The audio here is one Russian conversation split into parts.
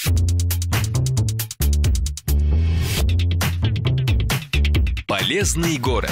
Полезный город.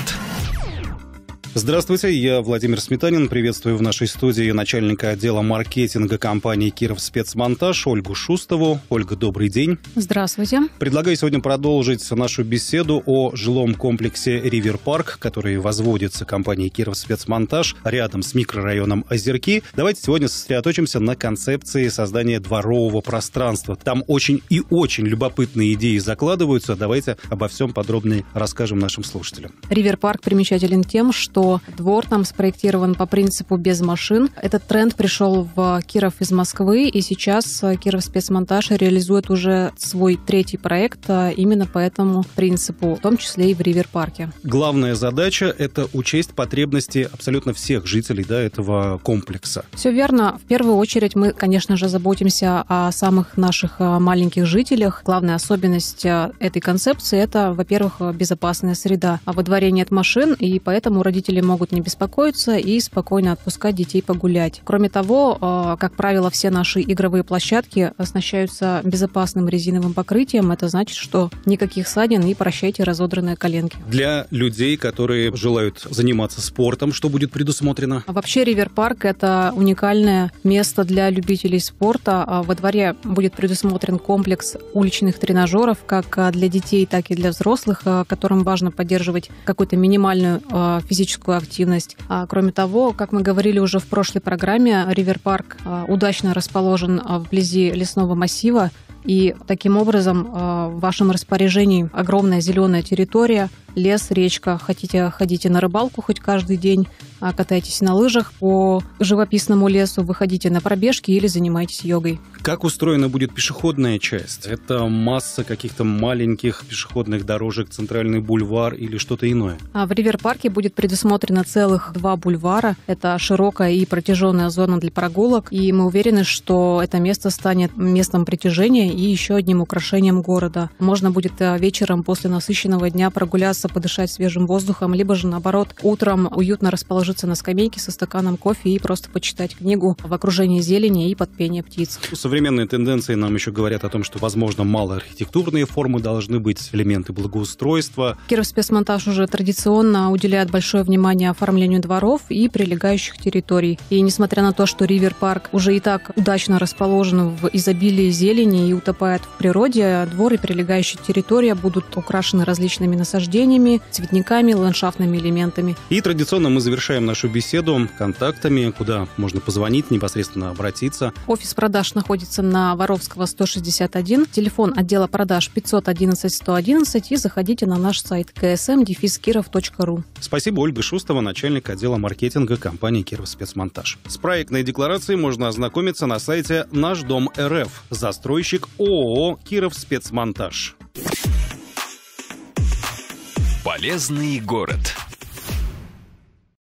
Здравствуйте, я Владимир Сметанин. Приветствую в нашей студии начальника отдела маркетинга компании «Кировспецмонтаж» Ольгу Шустову. Ольга, добрый день. Здравствуйте. Предлагаю сегодня продолжить нашу беседу о жилом комплексе «Ривер Парк», который возводится компанией «Кировспецмонтаж» рядом с микрорайоном Озерки. Давайте сегодня сосредоточимся на концепции создания дворового пространства. Там очень и очень любопытные идеи закладываются. Давайте обо всем подробнее расскажем нашим слушателям. «Ривер Парк» примечателен тем, что двор там спроектирован по принципу без машин. Этот тренд пришел в Киров из Москвы, и сейчас Кировспецмонтаж реализует уже свой третий проект именно по этому принципу, в том числе и в Ривер Парке. Главная задача – это учесть потребности абсолютно всех жителей этого комплекса. Все верно. В первую очередь мы, конечно же, заботимся о самых наших маленьких жителях. Главная особенность этой концепции – это, во-первых, безопасная среда. А во дворе нет машин, и поэтому родители могут не беспокоиться и спокойно отпускать детей погулять. Кроме того, как правило, все наши игровые площадки оснащаются безопасным резиновым покрытием. Это значит, что никаких ссадин и прощайте разодранные коленки. Для людей, которые желают заниматься спортом, что будет предусмотрено? Вообще, Ривер Парк – это уникальное место для любителей спорта. Во дворе будет предусмотрен комплекс уличных тренажеров как для детей, так и для взрослых, которым важно поддерживать какую-то минимальную физическую активность. Кроме того, как мы говорили уже в прошлой программе, Ривер Парк удачно расположен вблизи лесного массива, и таким образом в вашем распоряжении огромная зеленая территория, лес, речка. Хотите, ходите на рыбалку хоть каждый день, катайтесь на лыжах по живописному лесу, выходите на пробежки или занимайтесь йогой. Как устроена будет пешеходная часть? Это масса каких-то маленьких пешеходных дорожек, центральный бульвар или что-то иное? В Ривер-парке будет предусмотрено целых 2 бульвара. Это широкая и протяженная зона для прогулок. И мы уверены, что это место станет местом притяжения и еще одним украшением города. Можно будет вечером после насыщенного дня прогуляться, подышать свежим воздухом, либо же, наоборот, утром уютно расположиться на скамейке со стаканом кофе и просто почитать книгу в окружении зелени и под пение птиц. Современные тенденции нам еще говорят о том, что, возможно, малоархитектурные формы должны быть, элементы благоустройства. Кировспецмонтаж уже традиционно уделяет большое внимание оформлению дворов и прилегающих территорий. И несмотря на то, что Ривер Парк уже и так удачно расположен в изобилии зелени и утопает в природе, двор и прилегающая территория будут украшены различными насаждениями, цветниками, ландшафтными элементами. И традиционно мы завершаем нашу беседу контактами, куда можно позвонить, непосредственно обратиться. Офис продаж находится на Воровского, 161, телефон отдела продаж 511 111 и заходите на наш сайт ksm-kirov.ru. Спасибо, Ольга Шустова, начальник отдела маркетинга компании «Кировспецмонтаж». С проектной декларацией можно ознакомиться на сайте «Наш дом РФ». Застройщик ООО «Кировспецмонтаж». Полезный город.